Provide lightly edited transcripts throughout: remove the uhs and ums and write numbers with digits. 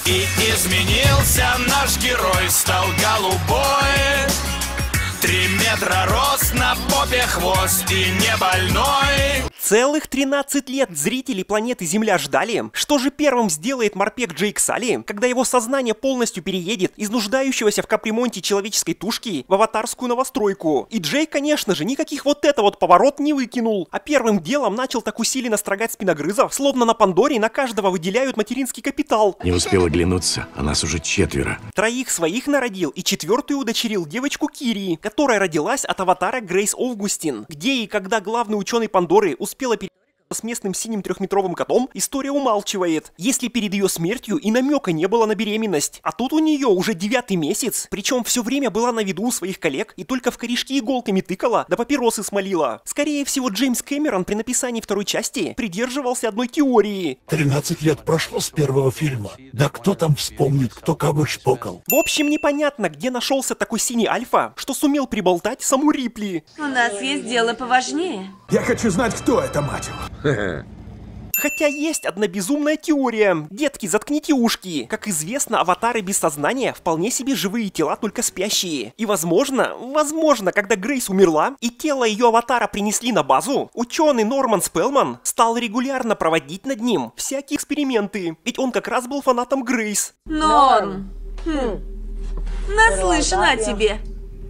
И изменился наш герой, стал голубой. 3 метра рост, на попе хвост и не больной. Целых 13 лет зрители планеты Земля ждали, что же первым сделает морпех Джейк Салли, когда его сознание полностью переедет из нуждающегося в капремонте человеческой тушки в аватарскую новостройку. И Джейк, конечно же, никаких вот это вот поворот не выкинул, а первым делом начал так усиленно строгать спиногрызов, словно на Пандоре на каждого выделяют материнский капитал. Не успел оглянуться, а нас уже 4. 3 своих народил и 4-ю удочерил девочку Кири, которая родилась от аватара Грейс Овгустин. Где и когда главный ученый Пандоры успела с местным синим 3-метровым котом, история умалчивает, если перед ее смертью и намека не было на беременность. А тут у нее уже 9-й месяц, причем все время была на виду у своих коллег и только в корешки иголками тыкала, да папиросы смолила. Скорее всего, Джеймс Кэмерон при написании 2-й части придерживался одной теории. 13 лет прошло с первого фильма. Да кто там вспомнит, кто кого шпокал. В общем, непонятно, где нашелся такой синий альфа, что сумел приболтать саму Рипли. У нас есть дело поважнее. Я хочу знать, кто это, мать его. Хотя есть одна безумная теория. Детки, заткните ушки. Как известно, аватары без сознания вполне себе живые тела, только спящие. И возможно, когда Грейс умерла и тело ее аватара принесли на базу, ученый Норман Спелман стал регулярно проводить над ним всякие эксперименты. Ведь он как раз был фанатом Грейс. Норм. Наслышана о тебе.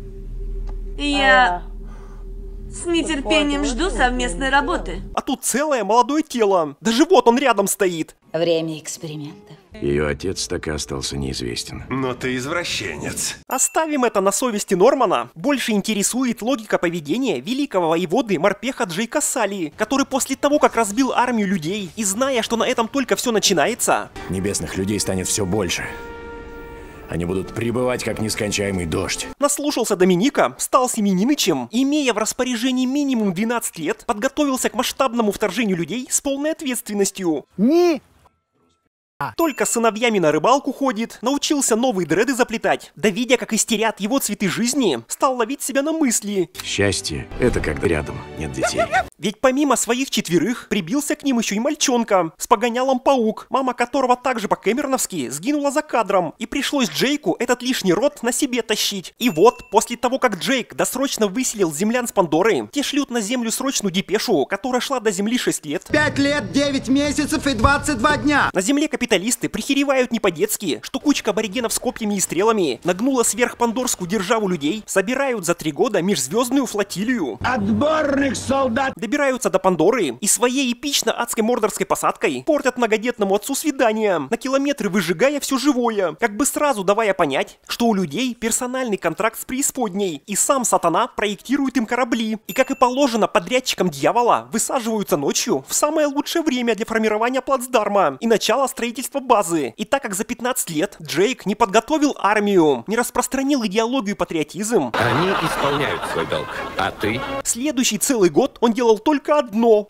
Я с нетерпением жду совместной работы. А тут целое молодое тело. Даже вот он рядом стоит. Время экспериментов. Ее отец так и остался неизвестен. Но ты извращенец. Оставим это на совести Нормана. Больше интересует логика поведения великого воеводы морпеха Джейка Салли, который после того, как разбил армию людей и зная, что на этом только все начинается, Небесных людей станет все больше. Они будут прибывать, как нескончаемый дождь. наслушался Доминика, стал Семенинычем, имея в распоряжении минимум 12 лет, подготовился к масштабному вторжению людей с полной ответственностью. Только с сыновьями на рыбалку ходит, научился новые дреды заплетать, да видя, как истерят его цветы жизни, стал ловить себя на мысли. Счастье — это когда рядом нет детей. Ведь помимо своих 4 прибился к ним еще и мальчонка с погонялом Паук, мама которого также по-кэмероновски сгинула за кадром, и пришлось Джейку этот лишний род на себе тащить. И вот, после того, как Джейк досрочно выселил землян с Пандоры, те шлют на землю срочную депешу, которая шла до земли 6 лет. 5 лет, 9 месяцев и 22 дня. На земле капиталисты прихеревают не по-детски, что кучка аборигенов с копьями и стрелами нагнула сверхпандорскую державу людей, собирают за 3 года межзвездную флотилию. Отборных солдат. Добираются до Пандоры и своей эпично-адской мордорской посадкой портят многодетному отцу свидания, на километры выжигая все живое, как бы сразу давая понять, что у людей персональный контракт с преисподней, и сам сатана проектирует им корабли, и как и положено подрядчикам дьявола, высаживаются ночью в самое лучшее время для формирования плацдарма и начала строительства базы. И так как за 15 лет Джейк не подготовил армию, не распространил идеологию и патриотизм, Они исполняют свой долг, а ты? следующий целый год он делал только одно.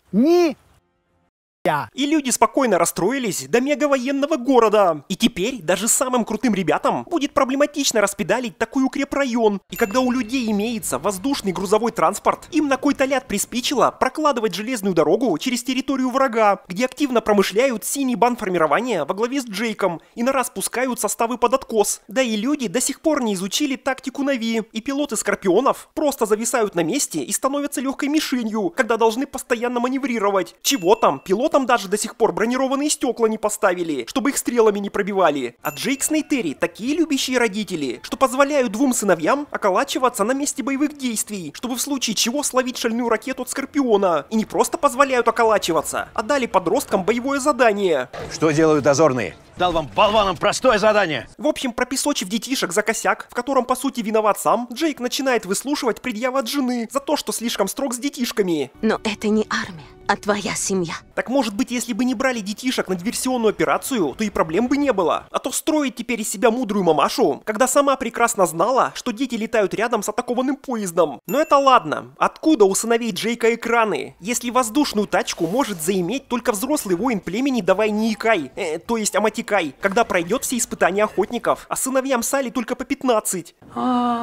И люди спокойно расстроились до мегавоенного города. И теперь даже самым крутым ребятам будет проблематично распедалить такой укрепрайон. И когда у людей имеется воздушный грузовой транспорт, им на кой-то ляд приспичило прокладывать железную дорогу через территорию врага, где активно промышляют синий банформирования во главе с Джейком и на раз пускают составы под откос. Да и люди до сих пор не изучили тактику Нави, и пилоты Скорпионов просто зависают на месте и становятся легкой мишенью, когда должны постоянно маневрировать. Чего там, пилотам даже до сих пор бронированные стекла не поставили, чтобы их стрелами не пробивали. А Джейк с Нейтери такие любящие родители, что позволяют 2 сыновьям околачиваться на месте боевых действий, чтобы в случае чего словить шальную ракету от Скорпиона. И не просто позволяют околачиваться, а дали подросткам боевое задание. Что делают дозорные? Дал вам, болванам, простое задание. В общем, пропесочив детишек за косяк, в котором по сути виноват сам, Джейк начинает выслушивать предъявы от жены за то, что слишком строг с детишками. Но это не армия, а твоя семья. Так может быть, если бы не брали детишек на диверсионную операцию, то и проблем бы не было. А то строить теперь из себя мудрую мамашу, когда сама прекрасно знала, что дети летают рядом с атакованным поездом. Но это ладно. Откуда у сыновей Джейка экраны? Если воздушную тачку может заиметь только взрослый воин племени Давай не икай, то есть Аматикай, когда пройдет все испытания охотников, а сыновьям Салли только по 15.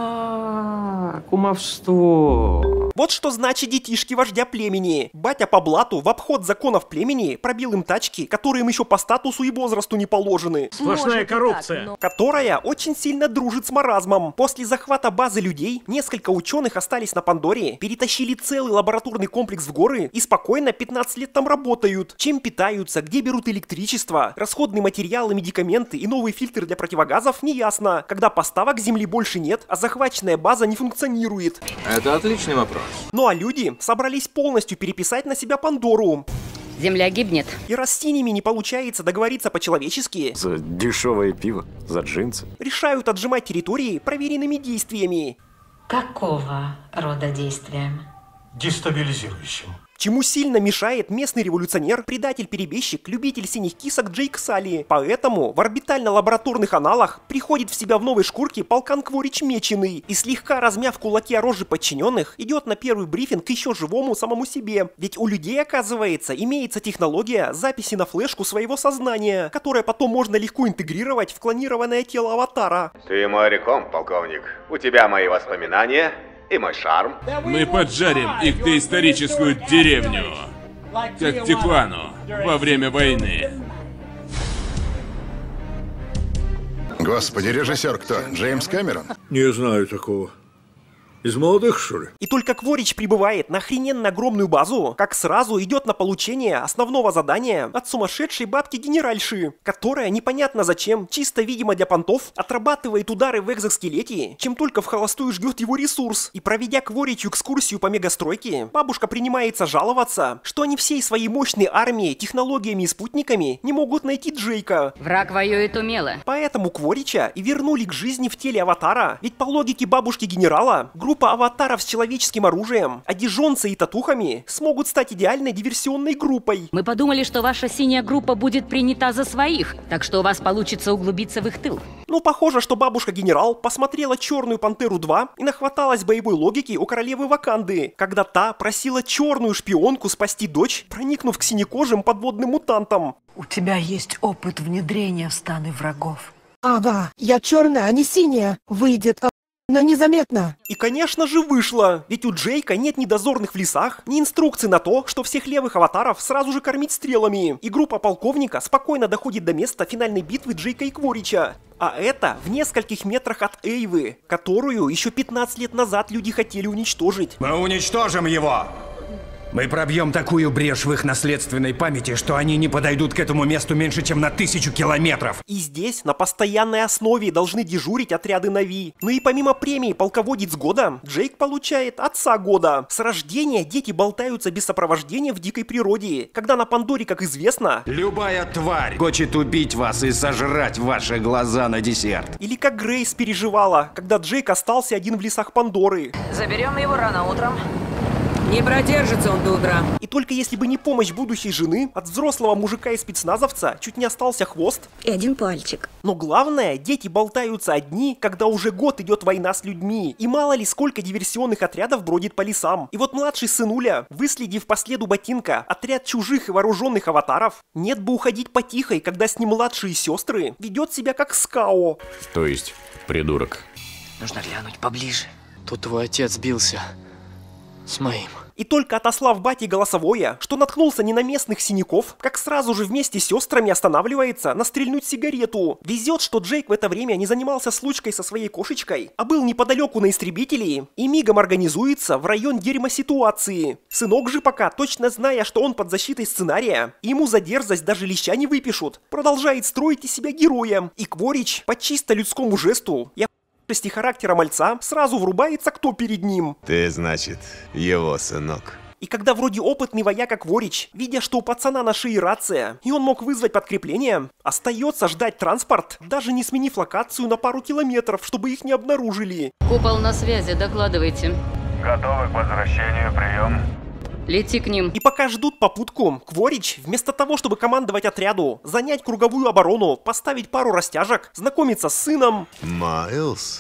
Кумовство. Вот что значит детишки вождя племени. Батя по блату плату в обход законов племени пробил им тачки, которые им еще по статусу и возрасту не положены. Сплошная коррупция. Которая очень сильно дружит с маразмом. После захвата базы людей несколько ученых остались на Пандоре, перетащили целый лабораторный комплекс в горы и спокойно 15 лет там работают. Чем питаются, где берут электричество, расходные материалы, медикаменты и новые фильтры для противогазов неясно, когда поставок земли больше нет, а захваченная база не функционирует. Это отличный вопрос. Ну а люди собрались полностью переписать на себя Пандору. Земля гибнет. И раз с ними не получается договориться по-человечески, За дешевое пиво, за джинсы. решают отжимать территории проверенными действиями. Какого рода действием? Дестабилизирующим. Чему сильно мешает местный революционер, предатель-перебежчик, любитель синих кисок Джейк Салли. Поэтому в орбитально-лабораторных аналах приходит в себя в новой шкурке полкан Кворич Меченый и, слегка размяв кулаки о рожи подчиненных, идет на первый брифинг еще живому самому себе. Ведь у людей, оказывается, имеется технология записи на флешку своего сознания, которое потом можно легко интегрировать в клонированное тело аватара. Ты мой реком, полковник. У тебя мои воспоминания и мой шарм. Мы поджарим их доисторическую деревню, как Тихуану во время войны. Господи, режиссер кто? Джеймс Кэмерон? Не знаю такого. Из молодых, что ли? И только Кворич прибывает на охрененно огромную базу, как сразу идет на получение основного задания от сумасшедшей бабки-генеральши, которая непонятно зачем, чисто видимо для понтов, отрабатывает удары в экзоскелете, чем только в холостую ждет его ресурс. И проведя Кворичу экскурсию по мегастройке, бабушка принимается жаловаться, что они всей своей мощной армией, технологиями и спутниками не могут найти Джейка. Враг воюет умело. Поэтому Кворича и вернули к жизни в теле аватара, ведь по логике бабушки-генерала, группа аватаров с человеческим оружием, одежонцы и татухами смогут стать идеальной диверсионной группой. Мы подумали, что ваша синяя группа будет принята за своих, так что у вас получится углубиться в их тыл. Ну, похоже, что бабушка-генерал посмотрела «Черную Пантеру 2» и нахваталась боевой логики у королевы Ваканды, когда та просила черную шпионку спасти дочь, проникнув к синекожим подводным мутантам. У тебя есть опыт внедрения в станы врагов. Ага, я черная, а не синяя. Выйдет, но незаметно. И, конечно же, вышло, ведь у Джейка нет ни дозорных в лесах, ни инструкций на то, что всех левых аватаров сразу же кормить стрелами. И группа полковника спокойно доходит до места финальной битвы Джейка и Кворича. А это в нескольких метрах от Эйвы, которую еще 15 лет назад люди хотели уничтожить. Мы уничтожим его! Мы пробьем такую брешь в их наследственной памяти, что они не подойдут к этому месту меньше, чем на 1000 километров. И здесь на постоянной основе должны дежурить отряды Нави. Ну и помимо премии «Полководец года», Джейк получает «Отца года». С рождения дети болтаются без сопровождения в дикой природе, когда на Пандоре, как известно, любая тварь хочет убить вас и сожрать ваши глаза на десерт. Или как Грейс переживала, когда Джейк остался один в лесах Пандоры. Заберем его рано утром. Не продержится он до утра. И только если бы не помощь будущей жены, от взрослого мужика и спецназовца чуть не остался хвост. И один пальчик. Но главное, дети болтаются одни, когда уже год идет война с людьми. И мало ли сколько диверсионных отрядов бродит по лесам. И вот младший сынуля, выследив по следу ботинка отряд чужих и вооруженных аватаров, нет бы уходить потихой, когда с ним младшие сестры, ведет себя как скао. То есть, придурок. Нужно глянуть поближе. Тут твой отец бился с моим. И только отослав бате голосовое, что наткнулся не на местных синяков, как сразу же вместе с сестрами останавливается настрельнуть сигарету. Везет, что Джейк в это время не занимался случкой со своей кошечкой, а был неподалеку на истребителе и мигом организуется в район дерьмоситуации. Сынок же пока, точно зная, что он под защитой сценария, ему за дерзость даже леща не выпишут, продолжает строить из себя героя. И Кворич по чисто людскому жесту, характера мальца, сразу врубается, кто перед ним. Ты, значит, его сынок. И когда вроде опытный вояка Кворич, видя, что у пацана на шее рация, и он мог вызвать подкрепление, остается ждать транспорт, даже не сменив локацию на пару километров, чтобы их не обнаружили. Купол на связи, докладывайте. Готовы к возвращению, прием. Лети к ним. И пока ждут попутку, Кворич, вместо того, чтобы командовать отряду, занять круговую оборону, поставить пару растяжек, знакомиться с сыном. Майлз,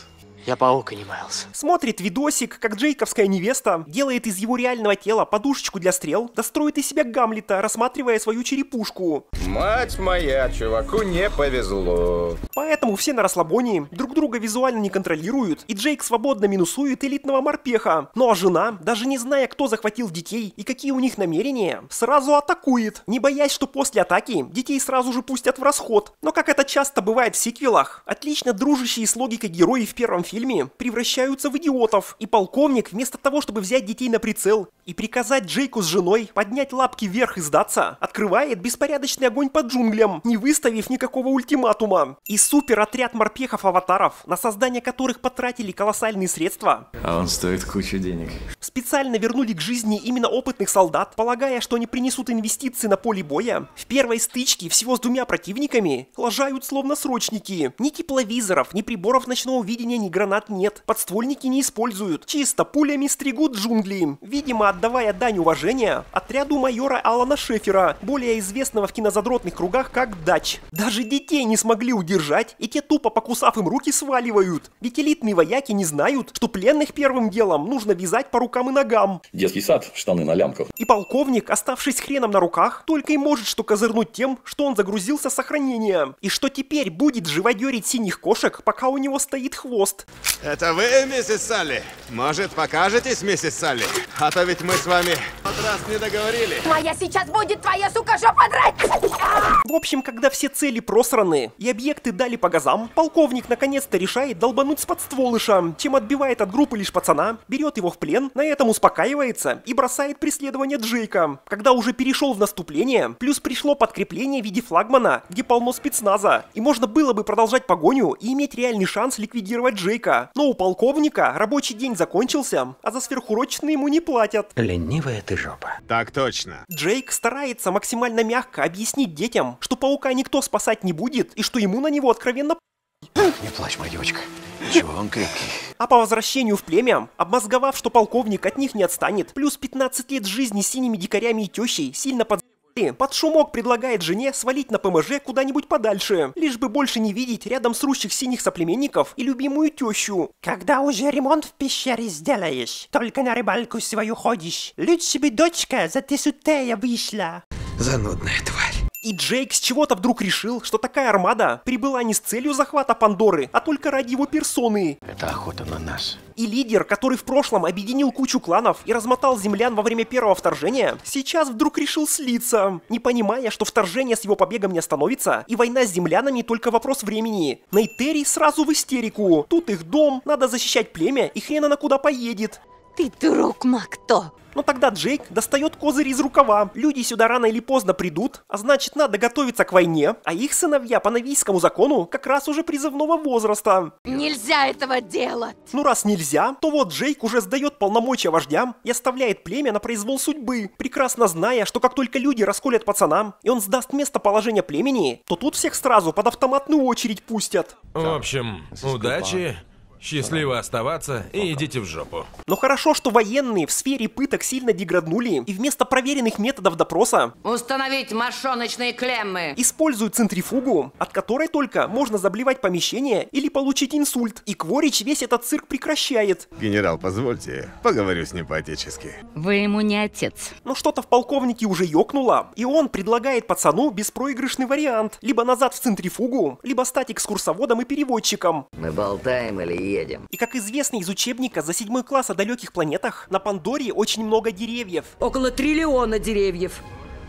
Я паук и не маялся. Смотрит видосик, как джейковская невеста делает из его реального тела подушечку для стрел, достроит из себя Гамлета, рассматривая свою черепушку. Мать моя, чуваку не повезло. Поэтому все на расслабоне, друг друга визуально не контролируют, и Джейк свободно минусует элитного морпеха. Ну а жена, даже не зная, кто захватил детей и какие у них намерения, сразу атакует, не боясь, что после атаки детей сразу же пустят в расход. Но как это часто бывает в сиквелах, отлично дружащие с логикой герои в первом фильме превращаются в идиотов, и полковник вместо того, чтобы взять детей на прицел и приказать Джейку с женой поднять лапки вверх и сдаться, открывает беспорядочный огонь по джунглям, не выставив никакого ультиматума. И суперотряд морпехов-аватаров, на создание которых потратили колоссальные средства, а он стоит кучу денег, специально вернули к жизни именно опытных солдат, полагая, что они принесут инвестиции на поле боя. В первой стычке всего с 2 противниками лажают словно срочники. Ни тепловизоров, ни приборов ночного видения, ни гранат нет. Подствольники не используют. Чисто пулями стригут джунгли. Видимо, отдавая дань уважения отряду майора Алана Шефера, более известного в кинозадротных кругах как Дач. Даже детей не смогли удержать, и те, тупо покусав им руки, сваливают. Ведь элитные вояки не знают, что пленных первым делом нужно вязать по рукам и ногам. Детский сад, штаны на лямках. И полковник, оставшись хреном на руках, только и может что козырнуть тем, что он загрузился с сохранения. И что теперь будет живодерить синих кошек, пока у него стоит хвост. Это вы, миссис Салли? Может, покажетесь, миссис Салли? А то ведь мы с вами в раз не договорили. Твоя сейчас будет твоя, сука, жопа драть! В общем, когда все цели просраны и объекты дали по газам, полковник наконец-то решает долбануть с подстволыша, чем отбивает от группы лишь пацана, берет его в плен, на этом успокаивается и бросает преследование Джейка. Когда уже перешел в наступление, плюс пришло подкрепление в виде флагмана, где полно спецназа, и можно было бы продолжать погоню и иметь реальный шанс ликвидировать Джейка. Но у полковника рабочий день закончился, а за сверхурочные ему не платят. Ленивая ты жопа. Так точно. Джейк старается максимально мягко объяснить детям, что паука никто спасать не будет и что ему на него откровенно Не плачь, моя девочка. Ничего, он крепкий. А по возвращению в племя, обмозговав, что полковник от них не отстанет, плюс 15 лет жизни с синими дикарями и тещей сильно под шумок предлагает жене свалить на ПМЖ куда-нибудь подальше, лишь бы больше не видеть рядом срущих синих соплеменников и любимую тещу. Когда уже ремонт в пещере сделаешь, только на рыбалку свою ходишь, лучше бы дочка за тесутея вышла. Занудная тварь. И Джейк с чего-то вдруг решил, что такая армада прибыла не с целью захвата Пандоры, а только ради его персоны. Это охота на нас. И лидер, который в прошлом объединил кучу кланов и размотал землян во время первого вторжения, сейчас вдруг решил слиться, не понимая, что вторжение с его побегом не остановится, и война с землянами только вопрос времени. Нейтерий сразу в истерику. Тут их дом, надо защищать племя, и хрен она куда поедет. Ты друг Макто. Но тогда Джейк достает козырь из рукава. Люди сюда рано или поздно придут, а значит надо готовиться к войне, а их сыновья по навийскому закону как раз уже призывного возраста. Нельзя этого делать! Ну раз нельзя, то вот Джейк уже сдает полномочия вождям и оставляет племя на произвол судьбы, прекрасно зная, что как только люди расколят пацана, и он сдаст местоположение племени, то тут всех сразу под автоматную очередь пустят. В общем, удачи. Счастливо оставаться и идите в жопу. Но хорошо, что военные в сфере пыток сильно деграднули, и вместо проверенных методов допроса установить мошоночные клеммы используют центрифугу, от которой только можно заблевать помещение или получить инсульт. И Кворич весь этот цирк прекращает. Генерал, позвольте, поговорю с ним по-отечески. Вы ему не отец. Но что-то в полковнике уже ёкнуло, и он предлагает пацану беспроигрышный вариант. Либо назад в центрифугу, либо стать экскурсоводом и переводчиком. Мы болтаем или едем? И как известно из учебника за 7 класс о далеких планетах, на Пандоре очень много деревьев. Около 1 триллиона деревьев.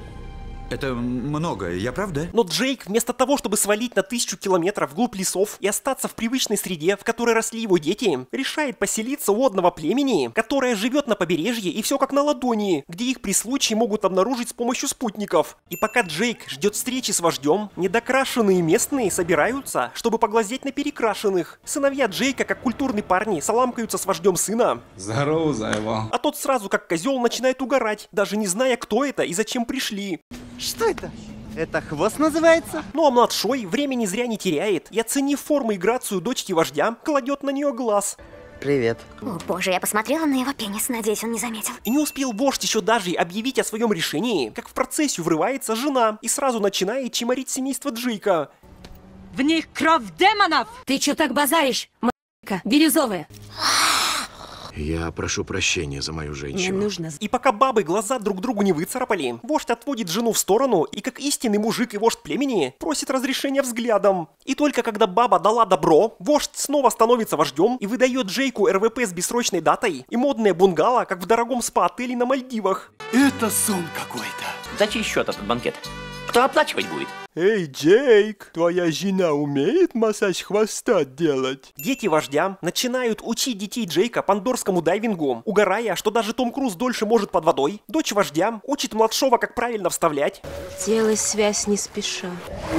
Это много, я правда? Но Джейк, вместо того, чтобы свалить на 1000 километров вглубь лесов и остаться в привычной среде, в которой росли его дети, решает поселиться у одного племени, которое живет на побережье и все как на ладони, где их при случае могут обнаружить с помощью спутников. И пока Джейк ждет встречи с вождем, недокрашенные местные собираются, чтобы поглазеть на перекрашенных. Сыновья Джейка, как культурные парни, саламкаются с вождем сына. Здорово, Зайва. А тот сразу, как козел, начинает угорать, даже не зная, кто это и зачем пришли. Что это? Это хвост называется? Ну а младшой времени зря не теряет и, оценив форму и грацию дочки вождя, кладет на нее глаз. Привет. О боже, я посмотрела на его пенис, надеюсь, он не заметил. И не успел вождь еще даже объявить о своем решении, как в процессию врывается жена и сразу начинает чморить семейство Джейка. В них кровь демонов! Ты чё так базаришь? Бирюзовая. Я прошу прощения за мою женщину. Мне нужно... И пока бабы глаза друг другу не выцарапали, вождь отводит жену в сторону и, как истинный мужик и вождь племени, просит разрешения взглядом. И только когда баба дала добро, вождь снова становится вождем и выдает Джейку РВП с бессрочной датой и модное бунгало, как в дорогом спа-отеле на Мальдивах. Это сон какой-то. За чей счет этот банкет? Кто оплачивать будет? Эй, Джейк, твоя жена умеет массаж хвоста делать? Дети вождя начинают учить детей Джейка пандорскому дайвингу, угорая, что даже Том Круз дольше может под водой. Дочь вождя учит младшего, как правильно вставлять. Делай связь не спеша.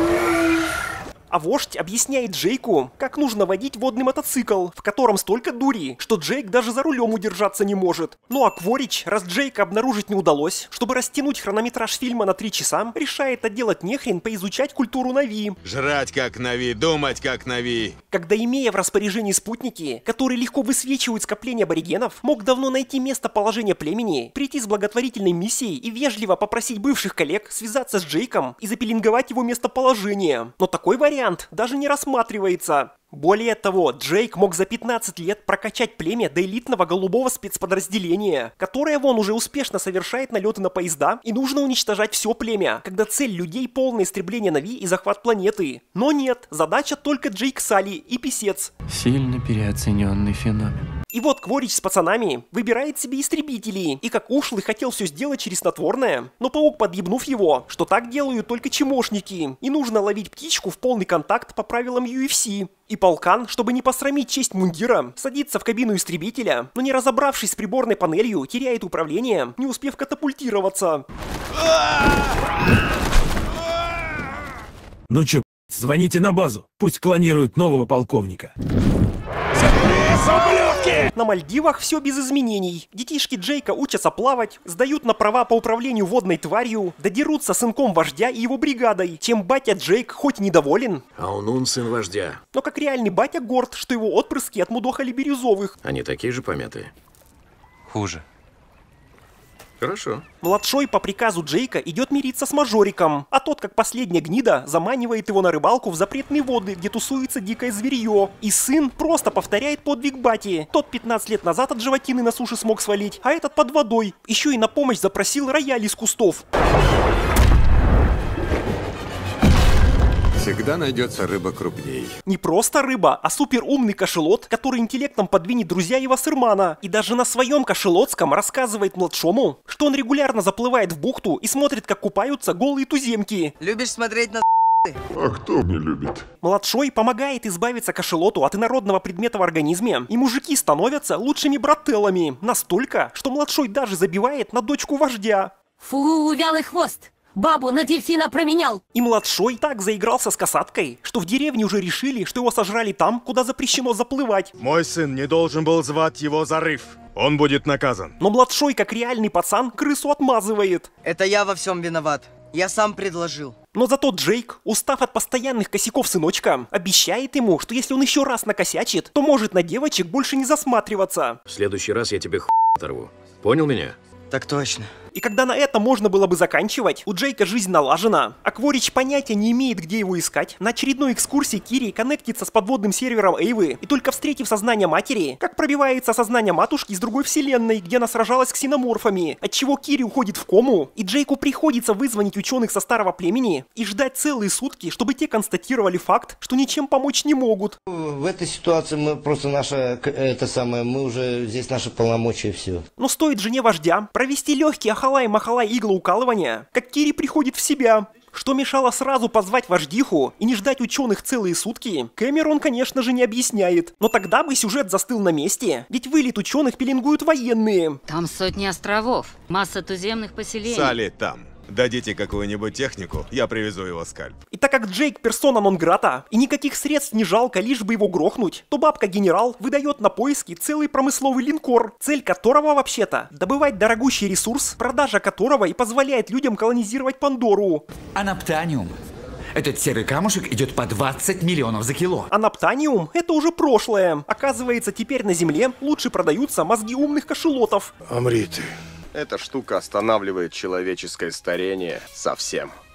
А вождь объясняет Джейку, как нужно водить водный мотоцикл, в котором столько дури, что Джейк даже за рулем удержаться не может. Ну а Кворич, раз Джейка обнаружить не удалось, чтобы растянуть хронометраж фильма на 3 часа, решает отделать нехрен поизучать культуру Нави. Жрать как Нави, думать как Нави. Когда, имея в распоряжении спутники, которые легко высвечивают скопление аборигенов, мог давно найти местоположение племени, прийти с благотворительной миссией и вежливо попросить бывших коллег связаться с Джейком и запеленговать его местоположение. Но такой вариант даже не рассматривается. Более того, Джейк мог за 15 лет прокачать племя до элитного голубого спецподразделения, которое вон уже успешно совершает налеты на поезда, и нужно уничтожать все племя, когда цель людей — полное истребление Нави и захват планеты. Но нет, задача только Джейк Салли и писец. Сильно переоцененный феномен. И вот Кворич с пацанами выбирает себе истребители, и как ушлый хотел все сделать через снотворное, но паук, подъебнув его, что так делают только чмошники, и нужно ловить птичку в полный контакт по правилам UFC. И полкан, чтобы не посрамить честь мундира, садится в кабину истребителя, но не разобравшись с приборной панелью, теряет управление, не успев катапультироваться. Ну чё, звоните на базу, пусть клонируют нового полковника. На Мальдивах все без изменений. Детишки Джейка учатся плавать, сдают на права по управлению водной тварью, додерутся сынком вождя и его бригадой, чем батя Джейк хоть недоволен. Аунун сын вождя. Но как реальный батя горд, что его отпрыски отмудохали бирюзовых. Они такие же помятые? Хуже. Хорошо. Младшой по приказу Джейка идет мириться с мажориком, а тот, как последняя гнида, заманивает его на рыбалку в запретные воды, где тусуется дикое зверье. И сын просто повторяет подвиг бати. Тот 15 лет назад от животины на суше смог свалить, а этот под водой. Еще и на помощь запросил рояль из кустов. Всегда найдется рыба крупней. Не просто рыба, а суперумный кашелот, который интеллектом подвинет друзья его сырмана. И даже на своем кашелотском рассказывает младшому, что он регулярно заплывает в бухту и смотрит, как купаются голые туземки. Любишь смотреть на А кто не любит? Младшой помогает избавиться кашелоту от инородного предмета в организме, и мужики становятся лучшими брателлами. Настолько, что младшой даже забивает на дочку вождя. Фу, вялый хвост! Бабу на дельфина променял! И младшой так заигрался с касаткой, что в деревне уже решили, что его сожрали там, куда запрещено заплывать. Мой сын не должен был звать его Зарыв. Он будет наказан. Но младшой, как реальный пацан, крысу отмазывает. Это я во всем виноват. Я сам предложил. Но зато Джейк, устав от постоянных косяков сыночка, обещает ему, что если он еще раз накосячит, то может на девочек больше не засматриваться. В следующий раз я тебе оторву. Понял меня? Так точно. И когда на этом можно было бы заканчивать, у Джейка жизнь налажена, а Кворич понятия не имеет, где его искать, на очередной экскурсии Кири коннектится с подводным сервером Эйвы, и только встретив сознание матери, как пробивается сознание матушки из другой вселенной, где она сражалась с ксеноморфами, отчего Кири уходит в кому, и Джейку приходится вызвонить ученых со старого племени и ждать целые сутки, чтобы те констатировали факт, что ничем помочь не могут. В этой ситуации мы просто мы уже здесь наши полномочия, все. Но стоит жене вождя провести легкий ахалай-махалай иглоукалывания, как Кири приходит в себя. Что мешало сразу позвать вождиху и не ждать ученых целые сутки, Кэмерон, конечно же, не объясняет. Но тогда бы сюжет застыл на месте, ведь вылет ученых пеленгуют военные. Там сотни островов, масса туземных поселений. Салли там. Дадите какую-нибудь технику, я привезу его скальп. И так как Джейк персона нон-грата, и никаких средств не жалко, лишь бы его грохнуть, то бабка-генерал выдает на поиски целый промысловый линкор, цель которого вообще-то добывать дорогущий ресурс, продажа которого и позволяет людям колонизировать Пандору. Анаптаниум. Этот серый камушек идет по 20 миллионов за кило. Анаптаниум — это уже прошлое. Оказывается, теперь на Земле лучше продаются мозги умных кашелотов. Амри ты. Эта штука останавливает человеческое старение совсем.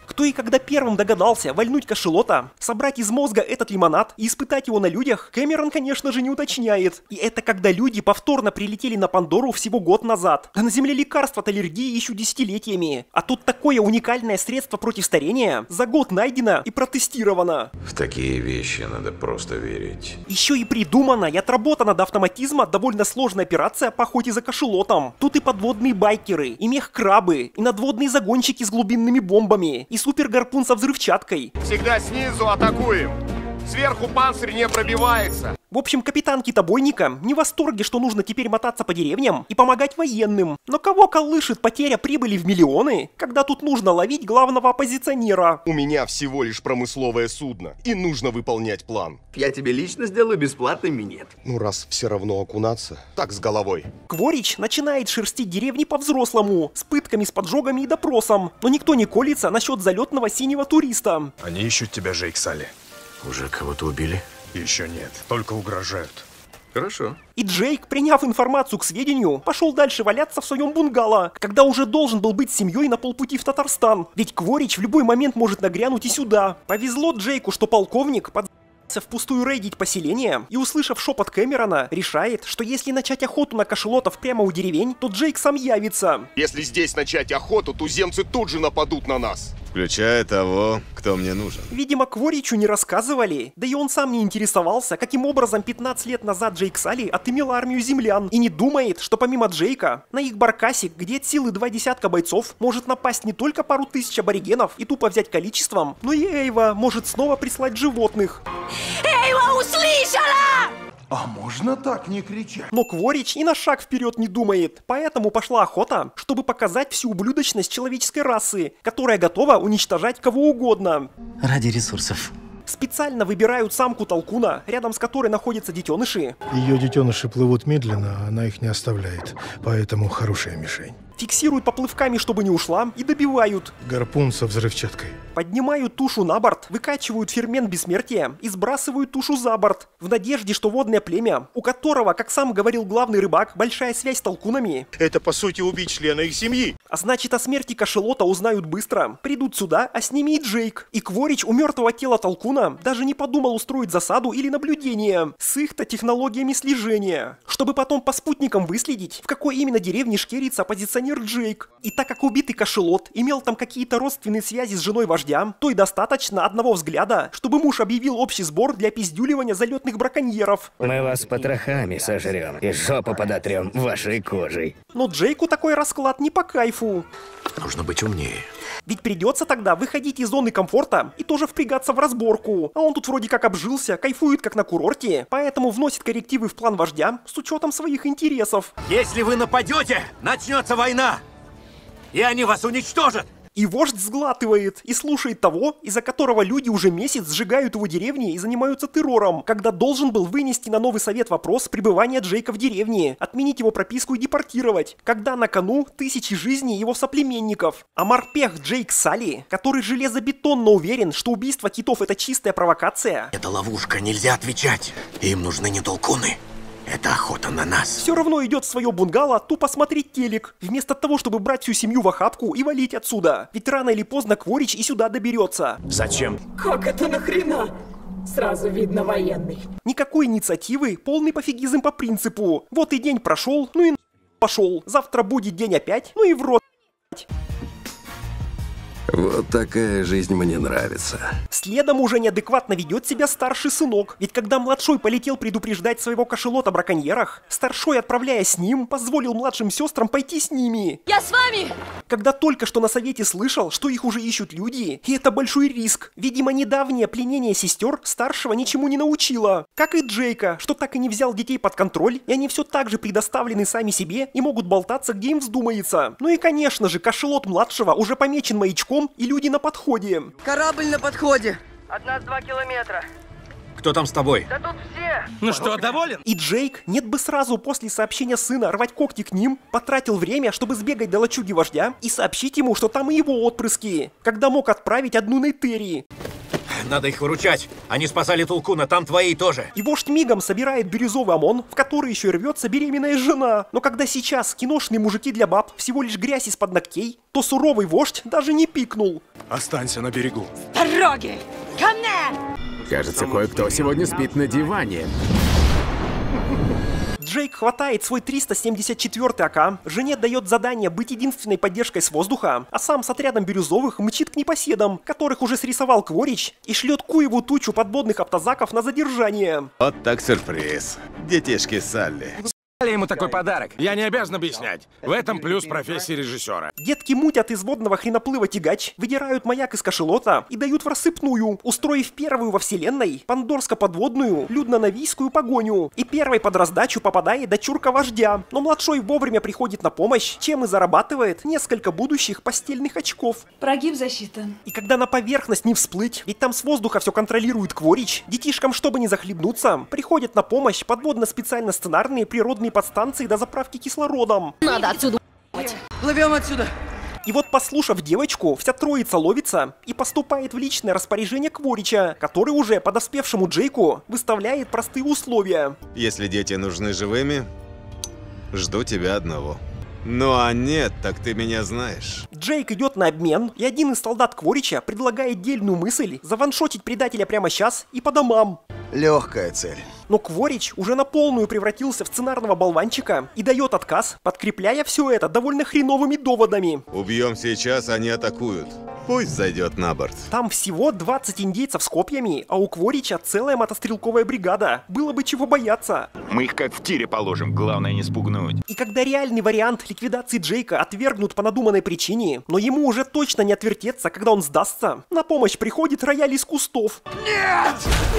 Кто и когда первым догадался вальнуть кашалота, собрать из мозга этот лимонад и испытать его на людях, Кэмерон, конечно же, не уточняет. И это когда люди повторно прилетели на Пандору всего год назад. Да на Земле лекарства от аллергии ищут десятилетиями. А тут такое уникальное средство против старения за год найдено и протестировано. В такие вещи надо просто верить. Еще и придумана и отработана до автоматизма довольно сложная операция по охоте за кашалотом. Тут и подводные байкеры, и мех-крабы, и надводные загонщики с глубинными бомбами, и супер-гарпун со взрывчаткой. Всегда снизу атакуем. Сверху панцирь не пробивается. В общем, капитан китобойника не в восторге, что нужно теперь мотаться по деревням и помогать военным. Но кого колышет потеря прибыли в миллионы, когда тут нужно ловить главного оппозиционера? У меня всего лишь промысловое судно, и нужно выполнять план. Я тебе лично сделаю бесплатный минет. Ну раз все равно окунаться, так с головой. Кворич начинает шерстить деревни по-взрослому, с пытками, с поджогами и допросом. Но никто не колется насчет залетного синего туриста. Они ищут тебя, Джейк Салли. Уже кого-то убили? Еще нет, только угрожают. Хорошо. И Джейк, приняв информацию к сведению, пошел дальше валяться в своем бунгало, когда уже должен был быть с семьей на полпути в Татарстан. Ведь Кворич в любой момент может нагрянуть и сюда. Повезло Джейку, что полковник впустую рейдить поселение и, услышав шепот Кэмерона, решает, что если начать охоту на кашалотов прямо у деревень, то Джейк сам явится. Если здесь начать охоту, туземцы тут же нападут на нас. Включая того, кто мне нужен. Видимо, Кворичу не рассказывали, да и он сам не интересовался, каким образом 15 лет назад Джейк Салли отымел армию землян, и не думает, что помимо Джейка, на их баркасик, где от силы 20 бойцов, может напасть не только пару тысяч аборигенов и тупо взять количеством, но и Эйва может снова прислать животных. Эйва услышала! А можно так не кричать? Но Кворич и на шаг вперед не думает, поэтому пошла охота, чтобы показать всю ублюдочность человеческой расы, которая готова уничтожать кого угодно. Ради ресурсов. Специально выбирают самку толкуна, рядом с которой находятся детеныши. Ее детеныши плывут медленно, а она их не оставляет, поэтому хорошая мишень. Фиксируют поплывками, чтобы не ушла, и добивают. Гарпун со взрывчаткой. Поднимают тушу на борт, выкачивают фермент бессмертия и сбрасывают тушу за борт, в надежде, что водное племя, у которого, как сам говорил главный рыбак, большая связь с толкунами. Это, по сути, убить члена их семьи. А значит, о смерти кашалота узнают быстро. Придут сюда, а с ними и Джейк. И Кворич у мертвого тела толкуна даже не подумал устроить засаду или наблюдение с их-то технологиями слежения, чтобы потом по спутникам выследить, в какой именно деревне шкерится оппозиционер Джейк. И так как убитый кашалот имел там какие-то родственные связи с женой вождя, то и достаточно одного взгляда, чтобы муж объявил общий сбор для пиздюливания залетных браконьеров. Мы вас потрохами сожрем и жопу подотрем вашей кожей. Но Джейку такой расклад не по кайфу. Нужно быть умнее. Ведь придется тогда выходить из зоны комфорта и тоже впрягаться в разборку. А он тут вроде как обжился, кайфует как на курорте, поэтому вносит коррективы в план вождя с учетом своих интересов. Если вы нападете, начнется война, и они вас уничтожат. И вождь сглатывает и слушает того, из-за которого люди уже месяц сжигают его деревни и занимаются террором, когда должен был вынести на новый совет вопрос пребывания Джейка в деревне, отменить его прописку и депортировать, когда на кону тысячи жизней его соплеменников. А морпех Джейк Салли, который железобетонно уверен, что убийство китов это чистая провокация. Это ловушка, нельзя отвечать. Им нужны не толкуны. Это охота на нас. Все равно идет в свое бунгало тупо смотреть телек, вместо того, чтобы брать всю семью в охапку и валить отсюда. Ведь рано или поздно Кворич и сюда доберется. Зачем? Как это нахрена? Сразу видно военный. Никакой инициативы, полный пофигизм по принципу. Вот и день прошел, ну и пошел. Завтра будет день опять, ну и в рот. Вот такая жизнь мне нравится. Следом уже неадекватно ведет себя старший сынок. Ведь когда младшой полетел предупреждать своего кашалота о браконьерах, старшой, отправляя с ним, позволил младшим сестрам пойти с ними. Я с вами! Когда только что на совете слышал, что их уже ищут люди, и это большой риск. Видимо, недавнее пленение сестер старшего ничему не научило. Как и Джейка, что так и не взял детей под контроль, и они все так же предоставлены сами себе и могут болтаться, где им вздумается. Ну и конечно же, кашалот младшего уже помечен маячком, и люди на подходе. Корабль на подходе. От нас 2 километра. Кто там с тобой? Да тут все. Ну что, доволен? И Джейк, нет бы сразу после сообщения сына рвать когти к ним, потратил время, чтобы сбегать до лачуги вождя и сообщить ему, что там и его отпрыски, когда мог отправить одну Нейтерии. надо их выручать. Они спасали Толкуна, там твои тоже. И вождь мигом собирает бирюзовый ОМОН, в который еще и рвется беременная жена. Но когда сейчас киношные мужики для баб всего лишь грязь из-под ногтей, то суровый вождь даже не пикнул. Останься на берегу. Дороги! Ко мне! Кажется, кое-кто сегодня спит на диване. Джейк хватает свой 374 АК, жене дает задание быть единственной поддержкой с воздуха, а сам с отрядом бирюзовых мчит к непоседам, которых уже срисовал Кворич, и шлет Куеву тучу подводных автозаков на задержание. Вот так сюрприз. Детишки Салли. Ему такой подарок. Я не обязан объяснять. В этом плюс профессии режиссера. Детки мутят из водного хреноплыва тягач, выдирают маяк из кашелота и дают в рассыпную, устроив первую во вселенной пандорско-подводную людно-навийскую погоню. И первой под раздачу попадает дочурка вождя, но младшой вовремя приходит на помощь, чем и зарабатывает несколько будущих постельных очков. Прогиб засчитан. И когда на поверхность не всплыть, ведь там с воздуха все контролирует Кворич, детишкам, чтобы не захлебнуться, приходят на помощь подводно-специально-сценарные природные подстанции до заправки кислородом. Надо отсюда уехать. Плывем отсюда. И вот, послушав девочку, вся троица ловится и поступает в личное распоряжение Кворича, который уже подоспевшему Джейку выставляет простые условия. Если дети нужны живыми, жду тебя одного. Ну а нет, так ты меня знаешь. Джейк идет на обмен, и один из солдат Кворича предлагает дельную мысль заваншотить предателя прямо сейчас и по домам. Легкая цель. Но Кворич уже на полную превратился в сценарного болванчика и дает отказ, подкрепляя все это довольно хреновыми доводами. Убьем сейчас, они атакуют. Пусть зайдет на борт. Там всего 20 индейцев с копьями, а у Кворича целая мотострелковая бригада. Было бы чего бояться. Мы их как в тире положим, главное не спугнуть. И когда реальный вариант ликвидации Джейка отвергнут по надуманной причине, но ему уже точно не отвертеться, когда он сдастся, на помощь приходит рояль из кустов. Нет!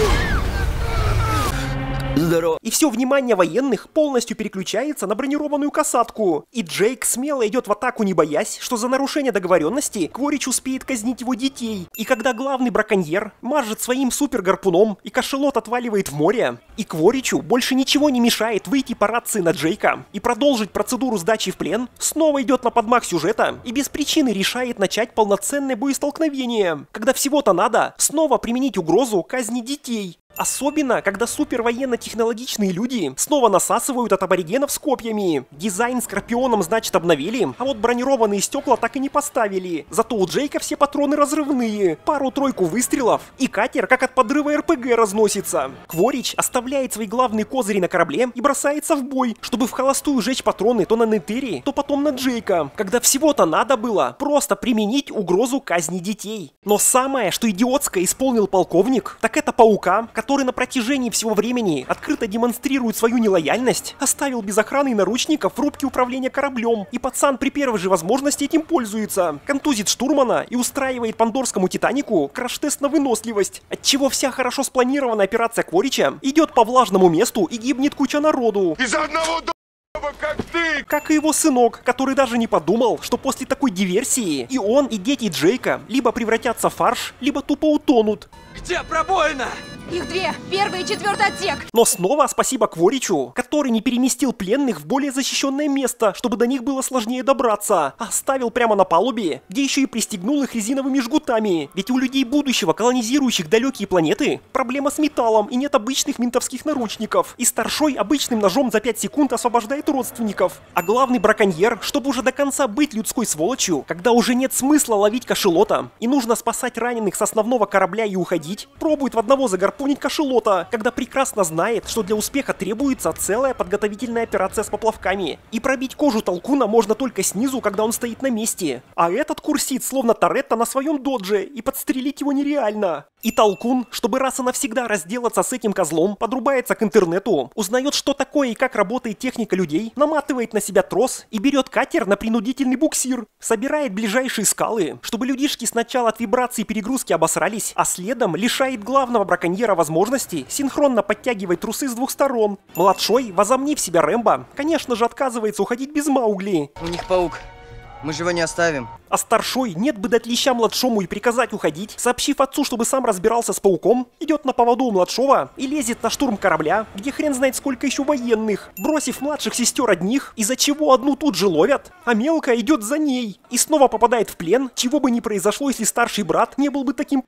Здорово. И все внимание военных полностью переключается на бронированную касатку. И Джейк смело идет в атаку, не боясь, что за нарушение договоренности Кворич успеет казнить его детей. И когда главный браконьер мажет своим супер-гарпуном и кашелот отваливает в море, и Кворичу больше ничего не мешает выйти по рации на Джейка и продолжить процедуру сдачи в плен, снова идет на подмах сюжета и без причины решает начать полноценное боестолкновение, когда всего-то надо снова применить угрозу казни детей. Особенно, когда супервоенно-технологичные люди снова насасывают от аборигенов с копьями. Дизайн Скорпионом, значит, обновили, а вот бронированные стекла так и не поставили. Зато у Джейка все патроны разрывные, пару-тройку выстрелов, и катер как от подрыва РПГ разносится. Кворич оставляет свои главные козыри на корабле и бросается в бой, чтобы в холостую жечь патроны то на Нетери, то потом на Джейка, когда всего-то надо было просто применить угрозу казни детей. Но самое, что идиотское исполнил полковник, так это Паука, который на протяжении всего времени открыто демонстрирует свою нелояльность, оставил без охраны и наручников в рубке управления кораблем, и пацан при первой же возможности этим пользуется, контузит штурмана и устраивает пандорскому Титанику краш-тест на выносливость, отчего вся хорошо спланированная операция Кворича идет по влажному месту и гибнет куча народу. Из-за одного как ты! Как и его сынок, который даже не подумал, что после такой диверсии и он, и дети Джейка либо превратятся в фарш, либо тупо утонут. Где пробоина? Их две, первый и четвертый отсек. Но снова спасибо Кворичу, который не переместил пленных в более защищенное место, чтобы до них было сложнее добраться, а оставил прямо на палубе, где еще и пристегнул их резиновыми жгутами. Ведь у людей будущего, колонизирующих далекие планеты, проблема с металлом и нет обычных ментовских наручников. И старшой обычным ножом за 5 секунд освобождает родственников. А главный браконьер, чтобы уже до конца быть людской сволочью, когда уже нет смысла ловить кашелота и нужно спасать раненых с основного корабля и уходить, пробует в одного загарпунить кашелота, когда прекрасно знает, что для успеха требуется целая подготовительная операция с поплавками. И пробить кожу Толкуна можно только снизу, когда он стоит на месте. А этот курсит словно Торетто на своем додже, и подстрелить его нереально. И Толкун, чтобы раз и навсегда разделаться с этим козлом, подрубается к интернету, узнает, что такое и как работает техника людей, наматывает на себя трос и берет катер на принудительный буксир, собирает ближайшие скалы, чтобы людишки сначала от вибрации и перегрузки обосрались, а следом лишает главного браконьера возможности синхронно подтягивать трусы с двух сторон. Младшой, возомнив себя Рэмбо, конечно же отказывается уходить без Маугли. У них паук. Мы же его не оставим. А старшой, нет бы дать леща младшому и приказать уходить, сообщив отцу, чтобы сам разбирался с пауком, идет на поводу у младшего и лезет на штурм корабля, где хрен знает сколько еще военных, бросив младших сестер одних, из-за чего одну тут же ловят, а мелкая идет за ней и снова попадает в плен, чего бы ни произошло, если старший брат не был бы таким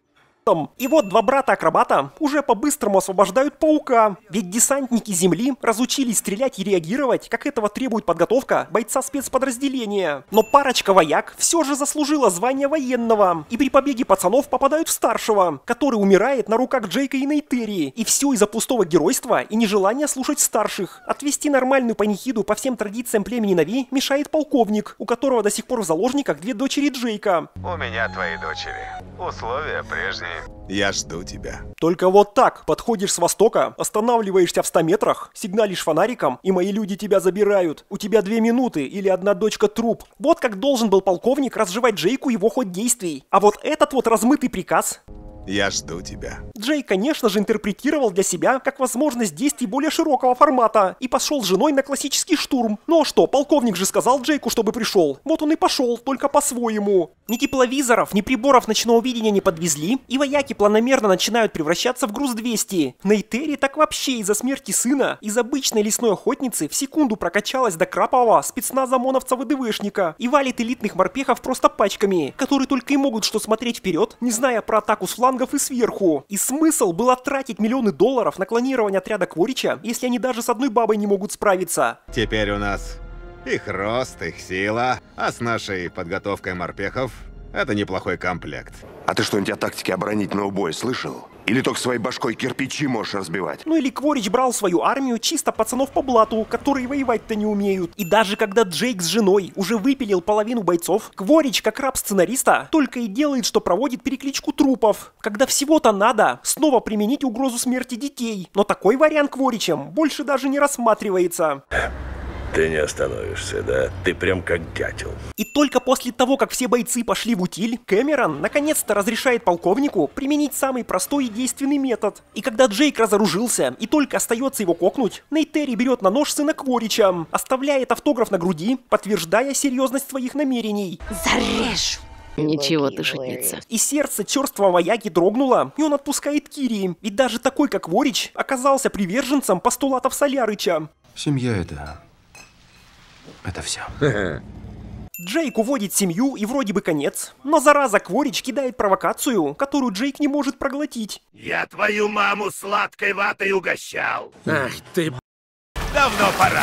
И вот два брата-акробата уже по-быстрому освобождают паука. Ведь десантники Земли разучились стрелять и реагировать, как этого требует подготовка бойца спецподразделения. Но парочка вояк все же заслужила звание военного. И при побеге пацанов попадают в старшего, который умирает на руках Джейка и Нейтерии. И все из-за пустого геройства и нежелания слушать старших. Отвести нормальную панихиду по всем традициям племени Нави мешает полковник, у которого до сих пор в заложниках две дочери Джейка. У меня твои дочери. Условия прежние. Я жду тебя. Только вот так подходишь с востока, останавливаешься в 100 метрах, сигналишь фонариком, и мои люди тебя забирают. У тебя 2 минуты или одна дочка труп. Вот как должен был полковник разжевать Джейку его ход действий. А вот этот вот размытый приказ... Я жду тебя. Джейк, конечно же, интерпретировал для себя как возможность действий более широкого формата и пошел с женой на классический штурм. Ну а что, полковник же сказал Джейку, чтобы пришел. Вот он и пошел, только по-своему. Ни тепловизоров, ни приборов ночного видения не подвезли, и вояки планомерно начинают превращаться в груз-200. Нейтери так вообще из-за смерти сына из обычной лесной охотницы в секунду прокачалась до крапового спецназа ОМОНовца-ВДВшника и валит элитных морпехов просто пачками, которые только и могут что смотреть вперед, не зная про атаку с фланга и сверху. И смысл было тратить миллионы долларов на клонирование отряда Кворича, если они даже с одной бабой не могут справиться. Теперь у нас их рост, их сила, а с нашей подготовкой морпехов это неплохой комплект. А ты что-нибудь о тактике оборонительного боя слышал? Или только своей башкой кирпичи можешь разбивать? Ну или Кворич брал свою армию чисто пацанов по блату, которые воевать-то не умеют. И даже когда Джейк с женой уже выпилил половину бойцов, Кворич, как раб-сценариста, только и делает, что проводит перекличку трупов. Когда всего-то надо снова применить угрозу смерти детей. Но такой вариант Кворичем больше даже не рассматривается. Ты не остановишься, да? Ты прям как дятел. И только после того, как все бойцы пошли в утиль, Кэмерон наконец-то разрешает полковнику применить самый простой и действенный метод. И когда Джейк разоружился и только остается его кокнуть, Нейтери берет на нож сына Кворича, оставляет автограф на груди, подтверждая серьезность своих намерений. Зарежу! Ничего ты шутница. И сердце черствого вояки дрогнуло, и он отпускает Кири. Ведь даже такой, как Кворич, оказался приверженцем постулатов Солярыча. Семья это все. Джейк уводит семью, и вроде бы конец. Но зараза Кворич кидает провокацию, которую Джейк не может проглотить. Я твою маму сладкой ватой угощал. Ах ты... Давно пора.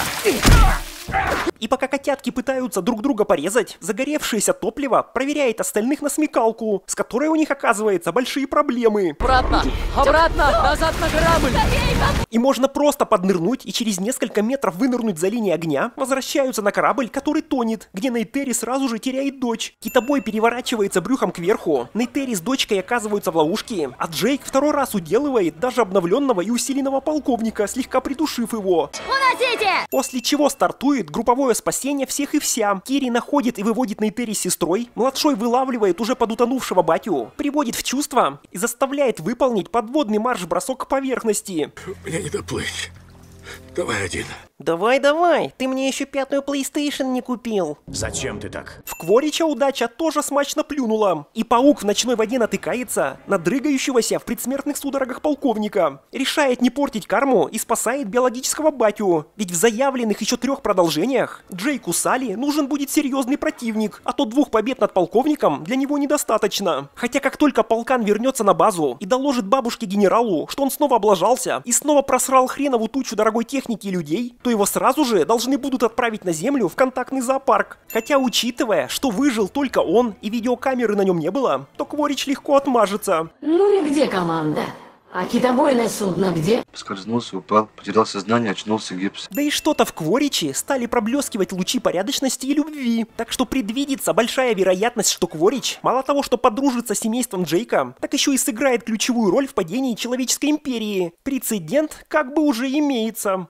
И пока котятки пытаются друг друга порезать, загоревшееся топливо проверяет остальных на смекалку, с которой у них оказывается большие проблемы. Обратно! Обратно! Назад на корабль! И можно просто поднырнуть и через несколько метров вынырнуть за линией огня, возвращаются на корабль, который тонет, где Нейтери сразу же теряет дочь. Китобой переворачивается брюхом кверху, Нейтери с дочкой оказываются в ловушке, а Джейк второй раз уделывает даже обновленного и усиленного полковника, слегка придушив его. Уносите! После чего стартует групповое спасение всех и вся. Кири находит и выводит Нейтери с сестрой, младшой вылавливает уже подутонувшего батю, приводит в чувство и заставляет выполнить подводный марш-бросок к поверхности. Мне не доплыть. Давай один. Давай, ты мне еще 5-ю PlayStation не купил. Зачем ты так? В Кворича удача тоже смачно плюнула. И паук в ночной воде натыкается на дрыгающегося в предсмертных судорогах полковника. Решает не портить карму и спасает биологического батю. Ведь в заявленных еще 3 продолжениях Джейку Салли нужен будет серьезный противник, а то 2 побед над полковником для него недостаточно. Хотя как только полкан вернется на базу и доложит бабушке-генералу, что он снова облажался и снова просрал хренову тучу дорогой техники и людей, то его сразу же должны будут отправить на землю в контактный зоопарк. Хотя, учитывая, что выжил только он и видеокамеры на нем не было, то Кворич легко отмажется. Ну и где команда? А китобойное судно где? Поскользнулся, упал, потерял сознание, очнулся, гипс. Да и что-то в Квориче стали проблескивать лучи порядочности и любви. Так что предвидится большая вероятность, что Кворич мало того, что подружится с семейством Джейка, так еще и сыграет ключевую роль в падении человеческой империи. Прецедент как бы уже имеется.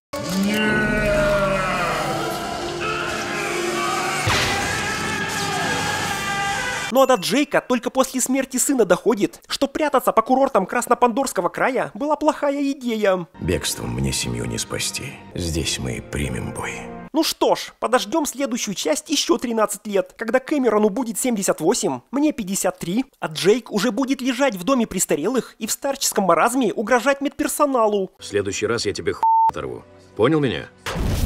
Но до Джейка только после смерти сына доходит, что прятаться по курортам Краснопандорского края была плохая идея. Бегством мне семью не спасти. Здесь мы примем бой. Ну что ж, подождем следующую часть еще 13 лет, когда Кэмерону будет 78, мне 53, а Джейк уже будет лежать в доме престарелых и в старческом маразме угрожать медперсоналу. В следующий раз я тебе оторву. Понял меня?